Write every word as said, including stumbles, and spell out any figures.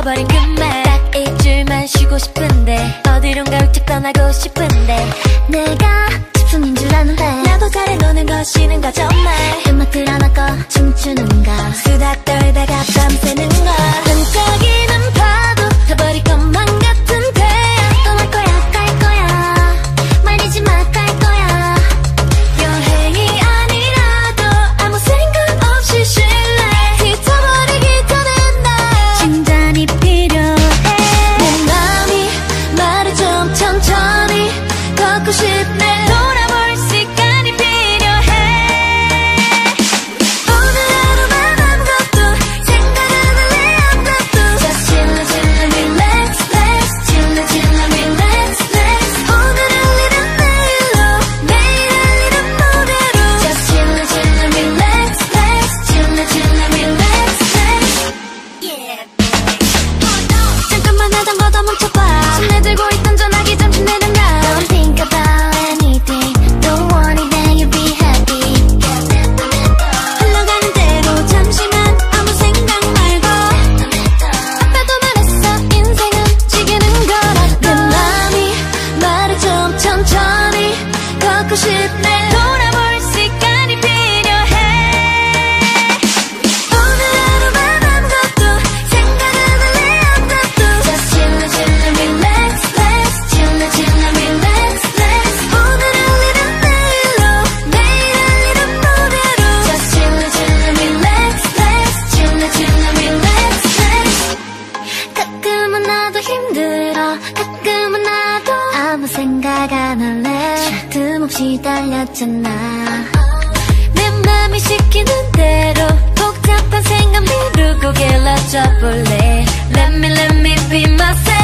잊어버린 그말 딱 일주일만 쉬고 싶은데 어디론가 훌쩍 떠나고 싶은데 내가 집순인 줄 아는데 나도 잘해 노는 거 쉬는 거 정말 음악 틀어놓고 춤추는 거 수다 떨다가 밤새는 거 반짝이는 파도 타버릴 것만 같은데 떠날 거야 갈 거야 말리지 마 갈 거야 여행이 아니라도 아무 생각 없이 쉴래 잊어버리기 전에 나 진단이 필요해 내 맘이 말을 좀 천천히 걷고 싶네 돌아볼 시간이 필요해 오늘 하루만 아무것도 생각 안 할래 아무것도 Just chill chill relax relax chill chill relax relax 오늘 할 일은 내일로 내일 할 일은 모레로 Just chill chill relax relax chill chill relax relax Yeah 잠깐만 하던 거 더 멈춰봐 손 내들고 있던 전화기 잠시 내려놔 Don't think about anything Don't worry then you'll be happy 흘러가는 대로 잠시만 아무 생각 말고 아빠도 말했어 인생은 지기는 거라고 내 맘이 말을 좀 천천히 걷고 싶네 돌아볼 시간이 필요해 오늘 하루만 아무것도 생각 안 할래 아무것도 Just chill chill relax relax chill chill relax relax 오늘 할 일은 내일로 내일 할 일은 모레로 Just chill chill relax relax chill chill relax relax 가끔은 나도 힘들어 가끔은 나도 아무 생각 안 할래 틈없이 달렸잖아 내 맘이 시키는 대로 복잡한 생각 미루고 길러져 볼래 Let me let me be myself